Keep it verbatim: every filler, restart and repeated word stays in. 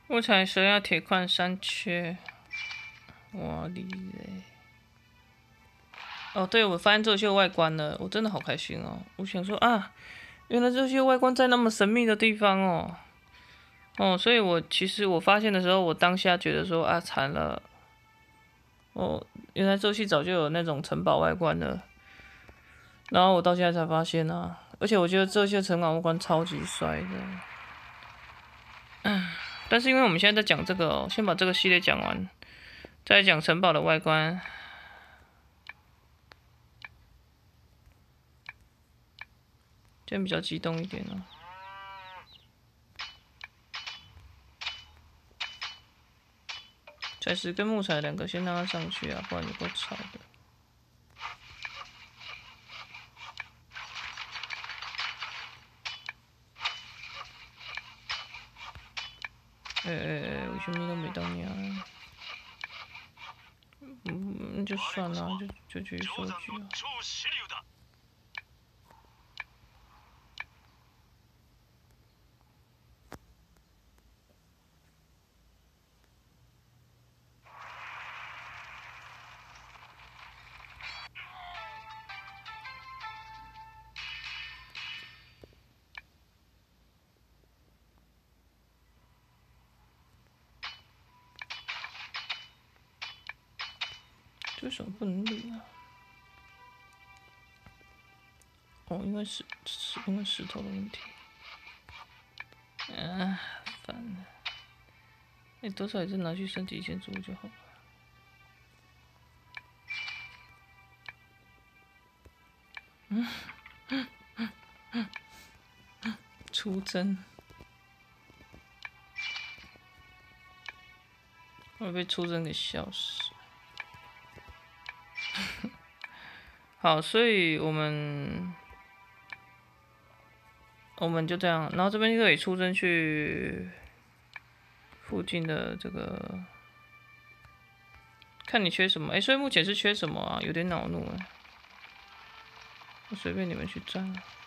木材蛇要铁矿三缺，哇哩嘞！哦，对，我发现这些外观了，我真的好开心哦！我想说啊，原来这些外观在那么神秘的地方哦。哦，所以我其实我发现的时候，我当下觉得说啊，惨了，哦，原来这游戏早就有那种城堡外观了。然后我到现在才发现啊，而且我觉得这些城堡外观超级帅的。嗯，但是因为我们现在在讲这个哦，先把这个系列讲完，再讲城堡的外观。这样比较激动一点哦。采石跟木材两个先让它上去啊，不然有够吵的。哎哎哎，为什么都没到你啊？嗯，那就算了，就就继续收集啊。这为什么不能领啊？哦，因为石石，因为石头的问题。啊，烦了。哎，多少也是拿去升级建筑物就好了。嗯嗯嗯嗯嗯，出征。我被出征给笑死。好，所以我们我们就这样，然后这边就可以出征去附近的这个，看你缺什么。哎、欸，所以目前是缺什么啊？有点恼怒哎。我随便你们去占。